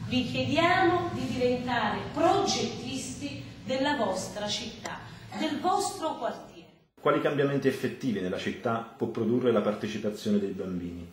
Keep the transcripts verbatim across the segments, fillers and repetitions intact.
Vi chiediamo di diventare progettisti della vostra città, del vostro quartiere. Quali cambiamenti effettivi nella città può produrre la partecipazione dei bambini?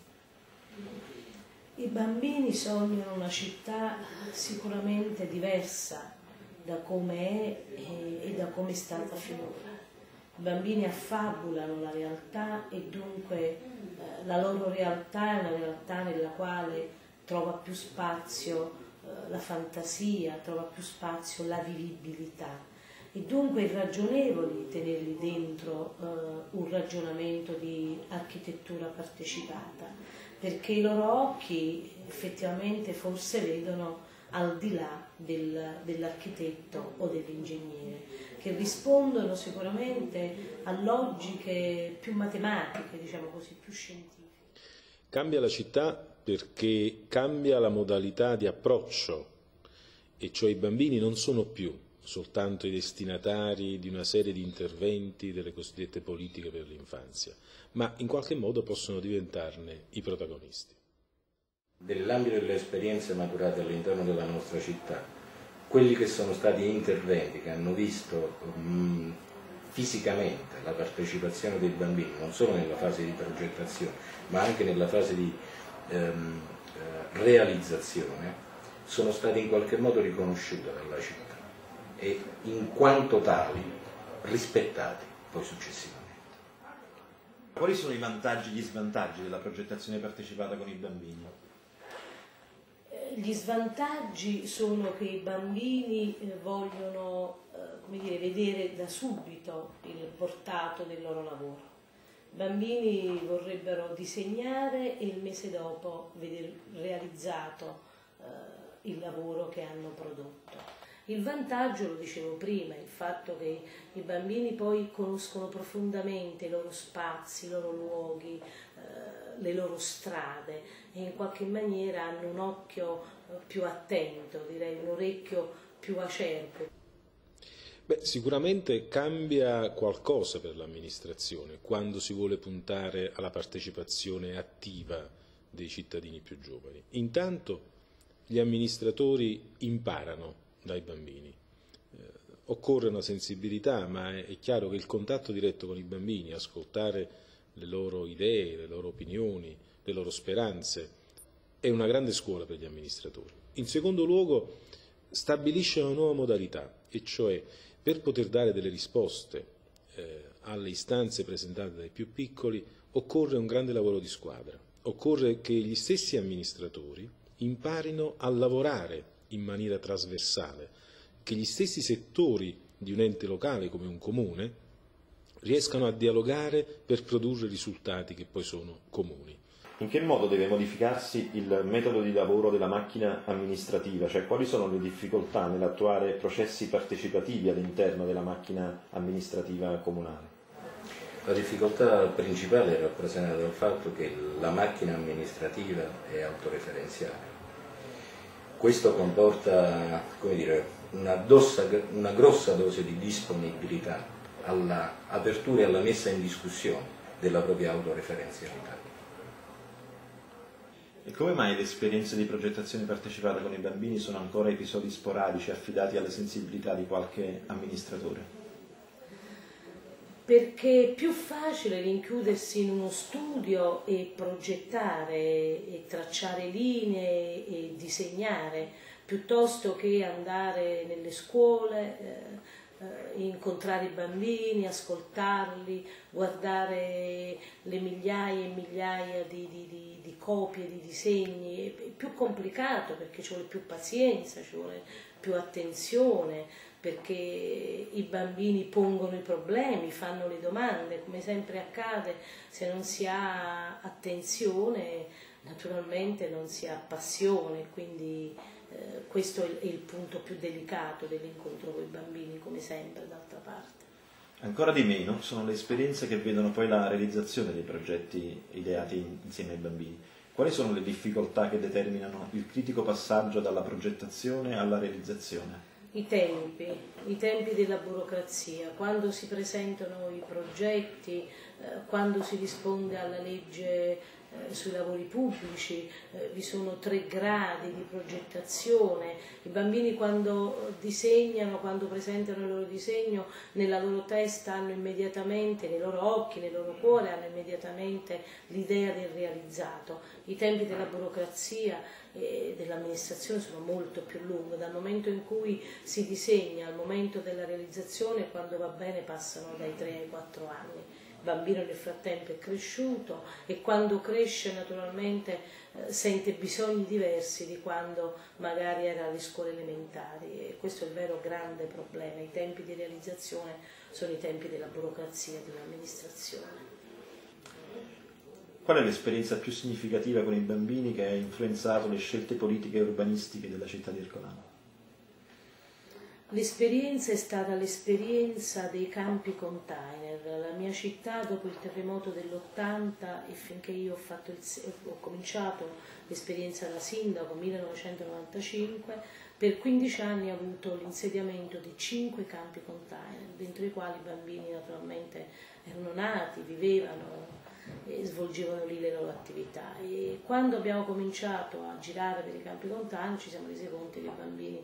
I bambini sognano una città sicuramente diversa da come è e da come è stata finora. I bambini affabulano la realtà e dunque eh, la loro realtà è una realtà nella quale trova più spazio eh, la fantasia, trova più spazio la vivibilità. E dunque è ragionevole tenerli dentro uh, un ragionamento di architettura partecipata, perché i loro occhi effettivamente forse vedono al di là del, dell'architetto o dell'ingegnere, che rispondono sicuramente a logiche più matematiche, diciamo così, più scientifiche. Cambia la città perché cambia la modalità di approccio, e cioè i bambini non sono più soltanto i destinatari di una serie di interventi delle cosiddette politiche per l'infanzia, ma in qualche modo possono diventarne i protagonisti. Nell'ambito delle esperienze maturate all'interno della nostra città, quelli che sono stati interventi che hanno visto mh, fisicamente la partecipazione dei bambini, non solo nella fase di progettazione, ma anche nella fase di ehm, eh, realizzazione, sono stati in qualche modo riconosciuti dalla città e in quanto tali rispettati poi successivamente. Quali sono i vantaggi e gli svantaggi della progettazione partecipata con i bambini? Gli svantaggi sono che i bambini vogliono eh, come dire, vedere da subito il portato del loro lavoro. I bambini vorrebbero disegnare e il mese dopo vedere realizzato eh, il lavoro che hanno prodotto. Il vantaggio, lo dicevo prima, è il fatto che i bambini poi conoscono profondamente i loro spazi, i loro luoghi, eh, le loro strade e in qualche maniera hanno un occhio più attento, direi un orecchio più acerbo. Beh, sicuramente cambia qualcosa per l'amministrazione quando si vuole puntare alla partecipazione attiva dei cittadini più giovani. Intanto gli amministratori imparano dai bambini. Eh, occorre una sensibilità, ma è, è chiaro che il contatto diretto con i bambini, ascoltare le loro idee, le loro opinioni, le loro speranze, è una grande scuola per gli amministratori. In secondo luogo, stabilisce una nuova modalità, e cioè per poter dare delle risposte eh, alle istanze presentate dai più piccoli occorre un grande lavoro di squadra, occorre che gli stessi amministratori imparino a lavorare in maniera trasversale, che gli stessi settori di un ente locale come un comune riescano a dialogare per produrre risultati che poi sono comuni. In che modo deve modificarsi il metodo di lavoro della macchina amministrativa? Cioè, quali sono le difficoltà nell'attuare processi partecipativi all'interno della macchina amministrativa comunale? La difficoltà principale è rappresentata dal fatto che la macchina amministrativa è autoreferenziale. Questo comporta, come dire, una, dossa, una grossa dose di disponibilità all'apertura e alla messa in discussione della propria autoreferenzialità. E come mai le esperienze di progettazione partecipata con i bambini sono ancora episodi sporadici affidati alle sensibilità di qualche amministratore? Perché è più facile rinchiudersi in uno studio e progettare e tracciare linee e disegnare, piuttosto che andare nelle scuole, eh, eh, incontrare i bambini, ascoltarli, guardare le migliaia e migliaia di, di, di, di copie, di disegni. È più complicato perché ci vuole più pazienza, ci vuole più attenzione, perché i bambini pongono i problemi, fanno le domande, come sempre accade, se non si ha attenzione naturalmente non si ha passione, quindi eh, questo è il, è il punto più delicato dell'incontro con i bambini, come sempre d'altra parte. Ancora di meno sono le esperienze che vedono poi la realizzazione dei progetti ideati insieme ai bambini. Quali sono le difficoltà che determinano il critico passaggio dalla progettazione alla realizzazione? I tempi, i tempi della burocrazia, quando si presentano i progetti quando si risponde alla legge sui lavori pubblici, eh, vi sono tre gradi di progettazione. I bambini quando disegnano, quando presentano il loro disegno, nella loro testa hanno immediatamente, nei loro occhi, nel loro cuore hanno immediatamente l'idea del realizzato. I tempi della burocrazia e dell'amministrazione sono molto più lunghi, dal momento in cui si disegna al momento della realizzazione, quando va bene passano dai tre ai quattro anni. Il bambino nel frattempo è cresciuto e quando cresce naturalmente eh, sente bisogni diversi di quando magari era alle scuole elementari, e questo è il vero grande problema. I tempi di realizzazione sono i tempi della burocrazia di un'amministrazione. Qual è l'esperienza più significativa con i bambini che ha influenzato le scelte politiche e urbanistiche della città di Ercolano? L'esperienza è stata l'esperienza dei campi container. La mia città, dopo il terremoto dell'ottanta, e finché io ho, fatto il, ho cominciato l'esperienza da sindaco, millenovecentonovantacinque, per quindici anni ha avuto l'insediamento di cinque campi container, dentro i quali i bambini naturalmente erano nati, vivevano e svolgevano lì le loro attività. E quando abbiamo cominciato a girare per i campi container ci siamo resi conto che i bambini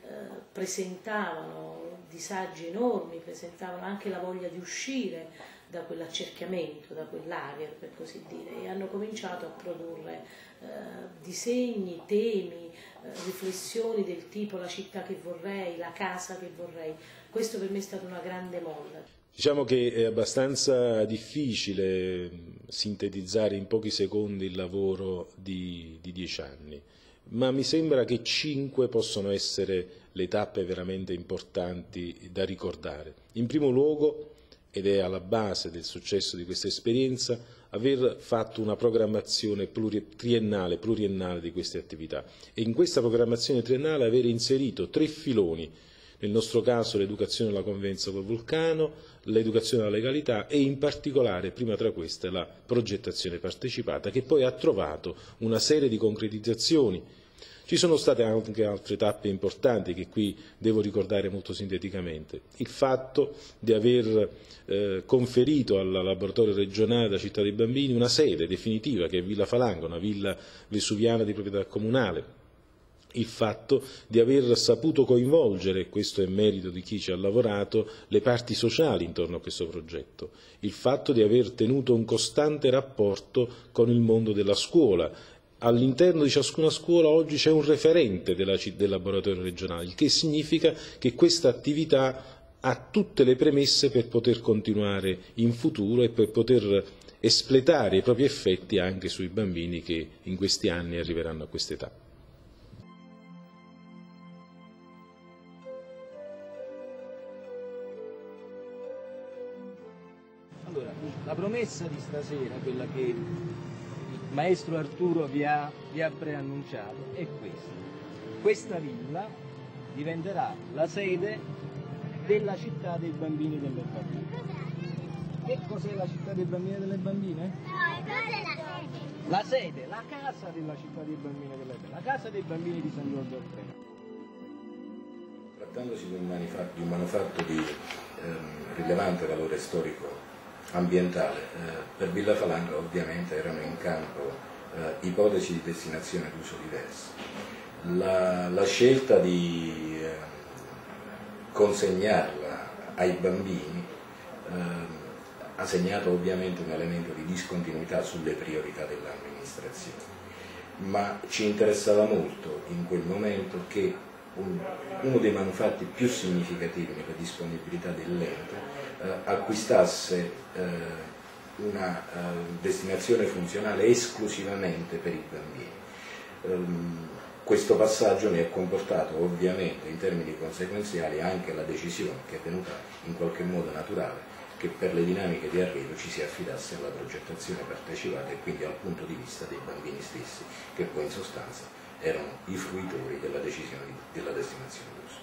presentavano disagi enormi, presentavano anche la voglia di uscire da quell'accerchiamento, da quel lager per così dire, e hanno cominciato a produrre eh, disegni, temi, eh, riflessioni del tipo la città che vorrei, la casa che vorrei. Questo per me è stata una grande molla. Diciamo che è abbastanza difficile sintetizzare in pochi secondi il lavoro di, di dieci anni. Ma mi sembra che cinque possono essere le tappe veramente importanti da ricordare. In primo luogo, ed è alla base del successo di questa esperienza, aver fatto una programmazione pluri- triennale, pluriennale di queste attività, e in questa programmazione triennale aver inserito tre filoni, nel nostro caso l'educazione alla convivenza col vulcano, l'educazione alla legalità e in particolare, prima tra queste, la progettazione partecipata, che poi ha trovato una serie di concretizzazioni. Ci sono state anche altre tappe importanti che qui devo ricordare molto sinteticamente. Il fatto di aver eh, conferito al laboratorio regionale della città dei bambini una sede definitiva, che è Villa Falanga, una villa vesuviana di proprietà comunale. Il fatto di aver saputo coinvolgere, questo è merito di chi ci ha lavorato, le parti sociali intorno a questo progetto. Il fatto di aver tenuto un costante rapporto con il mondo della scuola. All'interno di ciascuna scuola oggi c'è un referente della, del laboratorio regionale, il che significa che questa attività ha tutte le premesse per poter continuare in futuro e per poter espletare i propri effetti anche sui bambini che in questi anni arriveranno a quest'età. Allora, la promessa di stasera, quella che Maestro Arturo vi ha, vi ha preannunciato, è questa. Questa villa diventerà la sede della città dei bambini e delle bambine. Che cos'è la città dei bambini e delle bambine? La sede, la casa della città dei bambini e delle bambine, la casa dei bambini di San Giorgio Alfredo. Trattandosi di un manufatto di, un manufatto di ehm, rilevante valore storico ambientale, eh, per Villa Falanga ovviamente erano in campo eh, ipotesi di destinazione d'uso diverse. La, la scelta di eh, consegnarla ai bambini eh, ha segnato ovviamente un elemento di discontinuità sulle priorità dell'amministrazione, ma ci interessava molto in quel momento che un, uno dei manufatti più significativi nella disponibilità dell'ente Eh, acquistasse eh, una eh, destinazione funzionale esclusivamente per i bambini. Um, questo passaggio ne ha comportato ovviamente in termini conseguenziali anche la decisione, che è venuta in qualche modo naturale, che per le dinamiche di arrivo ci si affidasse alla progettazione partecipata e quindi al punto di vista dei bambini stessi, che poi in sostanza erano i fruitori della decisione della destinazione d'uso.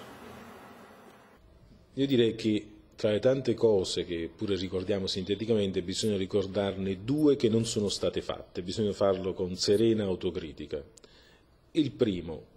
Io direi che tra le tante cose che pure ricordiamo sinteticamente bisogna ricordarne due che non sono state fatte, bisogna farlo con serena autocritica. Il primo,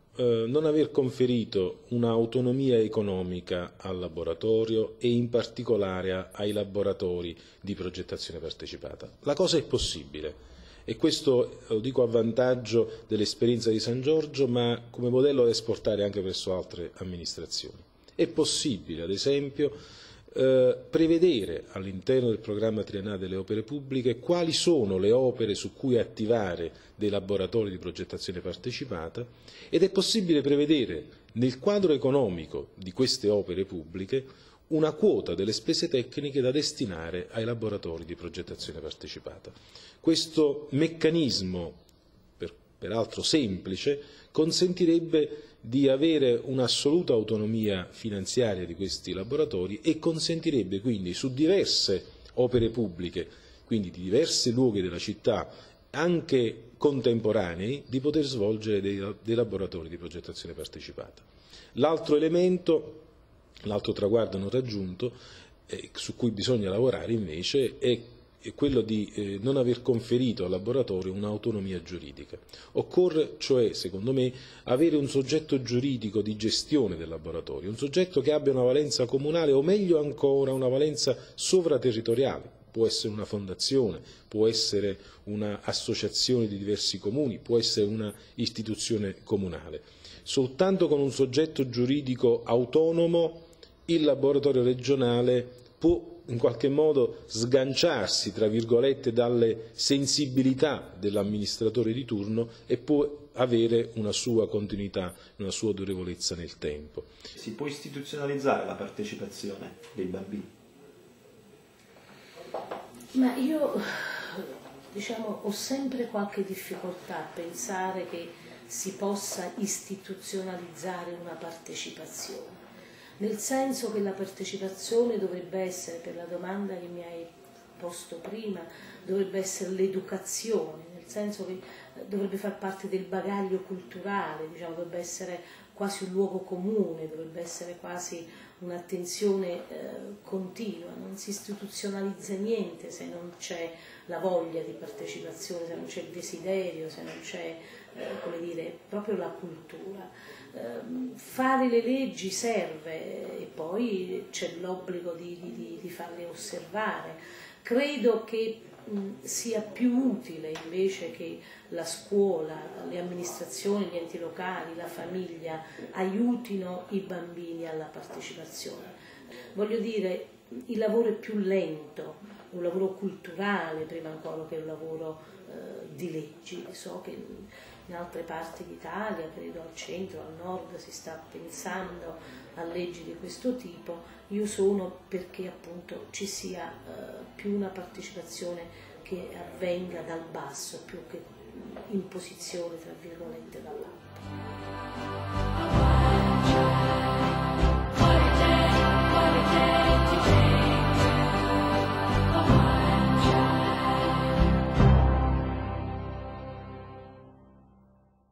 eh, non aver conferito un'autonomia economica al laboratorio e in particolare a, ai laboratori di progettazione partecipata. La cosa è possibile. E questo lo dico a vantaggio dell'esperienza di San Giorgio, ma come modello da esportare anche verso altre amministrazioni. È possibile, ad esempio, eh, prevedere all'interno del programma triennale delle opere pubbliche quali sono le opere su cui attivare dei laboratori di progettazione partecipata, ed è possibile prevedere nel quadro economico di queste opere pubbliche una quota delle spese tecniche da destinare ai laboratori di progettazione partecipata. Questo meccanismo, per, peraltro semplice, consentirebbe di avere un'assoluta autonomia finanziaria di questi laboratori e consentirebbe quindi su diverse opere pubbliche, quindi di diversi luoghi della città, anche contemporanei, di poter svolgere dei, dei laboratori di progettazione partecipata. L'altro elemento, l'altro traguardo non raggiunto, eh, su cui bisogna lavorare invece, è, è quello di eh, non aver conferito al laboratorio un'autonomia giuridica. Occorre, cioè, secondo me, avere un soggetto giuridico di gestione del laboratorio, un soggetto che abbia una valenza comunale o meglio ancora una valenza sovraterritoriale. Può essere una fondazione, può essere un'associazione di diversi comuni, può essere una istituzione comunale. Soltanto con un soggetto giuridico autonomo il laboratorio regionale può in qualche modo sganciarsi, tra virgolette, dalle sensibilità dell'amministratore di turno e può avere una sua continuità, una sua durevolezza nel tempo. Si può istituzionalizzare la partecipazione dei bambini? Ma io, diciamo, ho sempre qualche difficoltà a pensare che si possa istituzionalizzare una partecipazione, nel senso che la partecipazione dovrebbe essere, per la domanda che mi hai posto prima, dovrebbe essere l'educazione, nel senso che dovrebbe far parte del bagaglio culturale, diciamo, dovrebbe essere quasi un luogo comune, dovrebbe essere quasi un'attenzione eh, continua. Non si istituzionalizza niente se non c'è la voglia di partecipazione, se non c'è il desiderio, se non c'è eh, come dire, proprio la cultura. Eh, fare le leggi serve e poi c'è l'obbligo di, di, di farle osservare. Credo che mh, sia più utile invece che la scuola, le amministrazioni, gli enti locali, la famiglia aiutino i bambini alla partecipazione. Voglio dire, il lavoro è più lento, è un lavoro culturale prima ancora che un lavoro eh, di leggi. So che in altre parti d'Italia, credo al centro, al nord, si sta pensando a leggi di questo tipo. Io sono perché appunto ci sia eh, più una partecipazione che avvenga dal basso più che imposizione, tra virgolette, dall'alto.